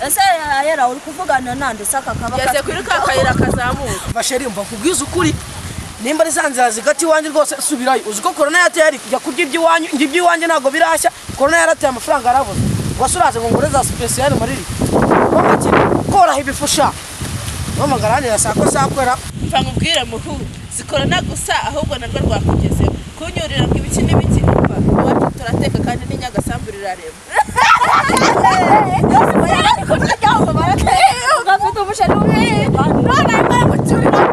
ese yera uri kuvugana nande saka kaba yaze kuri kakayira kazamuka basheri mva kubwiza ukuri nimba rizanzira zigati wanje rwose subirayo uziko corona yateye kujya kurya iby'iwanyu iby'iwanje nago birashya corona yarateye amafaranga arabuze wasuraze ngo ngore za special mariri bamati kora ibifusha bamagarane yasako sakwera mva ngubwire muhuru zikorana gusa ahubwo narwo rwakugeze kunyurira ngo ibiki n'ibiki wacu turateka kandi n'inyagasamburira rero gafite umushari umwe none mba gucurira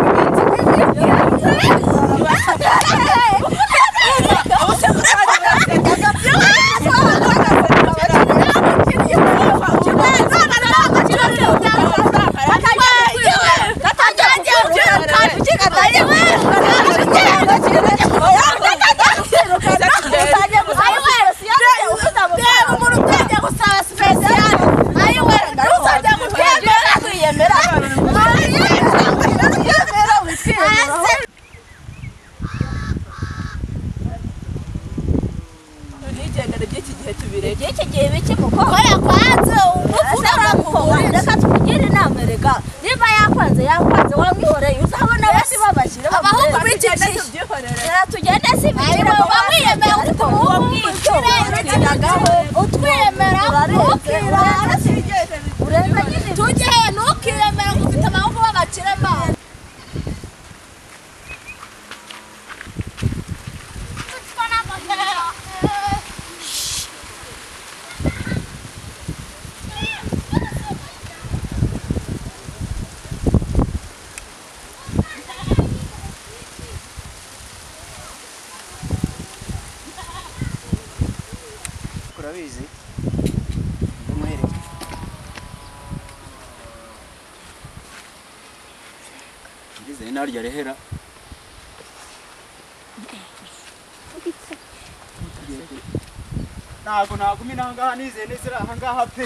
kurabizi umuhere ndize narya rehera nago minanga nize nesira hangaha pe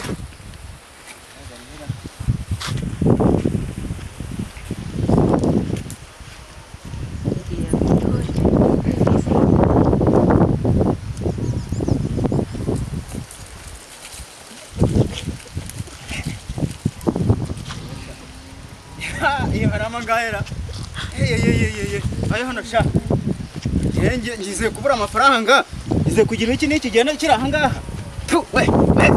Gaera ayo hano sha ngize kubura amafaranga ngize kugira iki n'iki genda kira hangaha we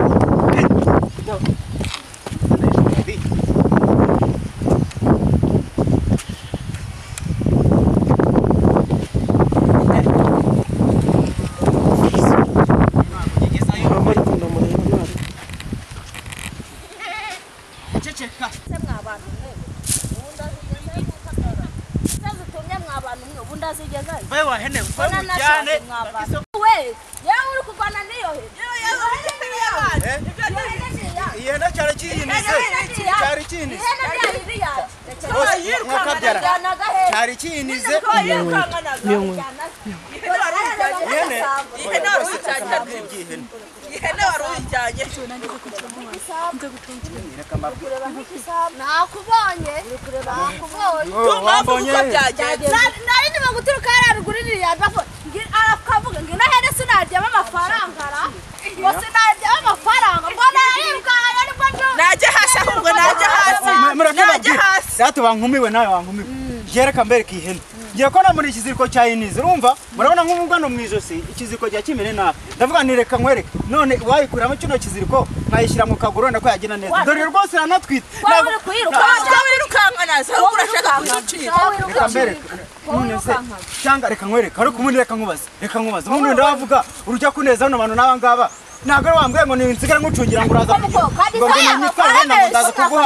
Sato wankumiwe nayo wankumiwe yereka mbereka ihene ngiye ko namuri ikiziriko cya Inize urumva murabona nk'umugano mwijosi ikiziriko cya kimene na ndavuga nireka nkwereke none wayikuramo kino kiziriko nkayishyira mu kaguru ndako yagina neza dore rwose ranatwite nago wirukanka nazo urashaka kuzucira reka mbereka none se cyanga reka nkwereke ariko umuntu reka nkubaza umuntu ndavuga urujya kuneza hano abantu nabangaba nagore wambwe ngo ninsigara ngucungira ngo uraza kugira ngo nitware nabo ndaza kuguha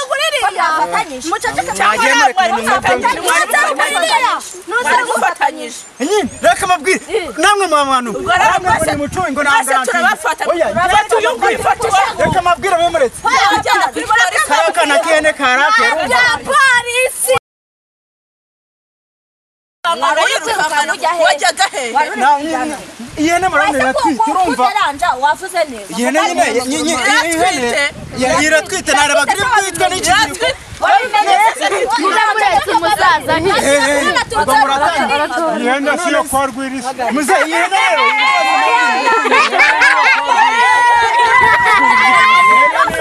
reka mabwire namwe mu bantu namwe muri mucuye ngo nangaranti oya reka mabwire bemuretse karakana kene karake polisi ihene marane iratwite urumva ihene nyine iratwite narabaga iri kwitwa n'ikiziriko ihene siyo kwa Rwirisi muze ihene rero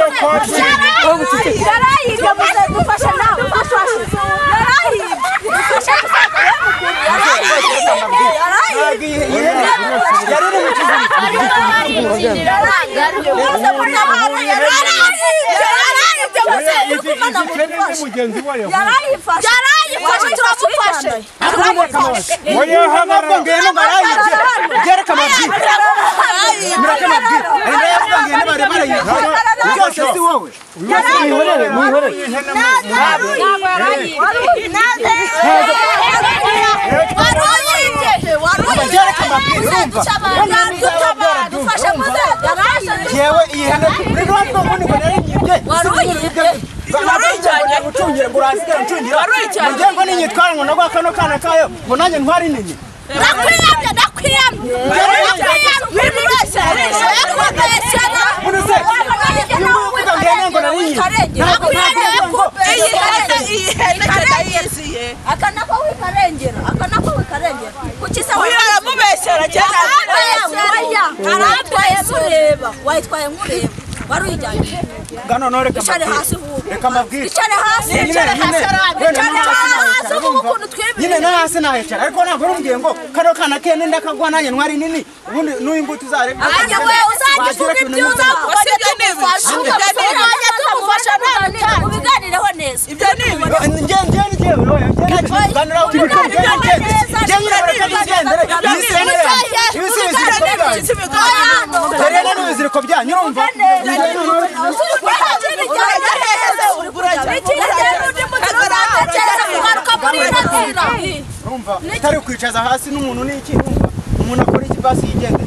Tari kwicaza hasi n'umuntu n'iki umuntu akora iki basi yigende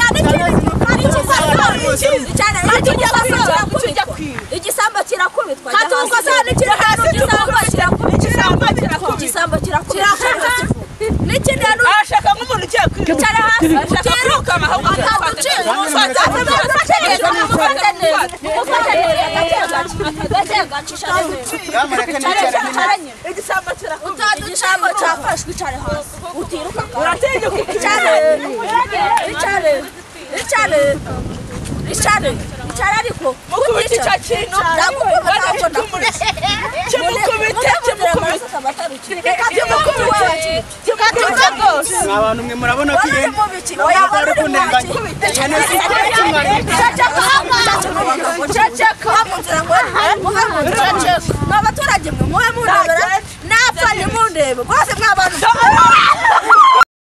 igisamba kirakubitwa katuko sana igisamba kirakubitwa n'ikindi hano ashaka nk'umuntu ugiye kwicara hasi ashaka ahubwo abantu mwe murabona ko ari kunenganya n'abaturage mwe muhe mundebera napfa nimundebe rwose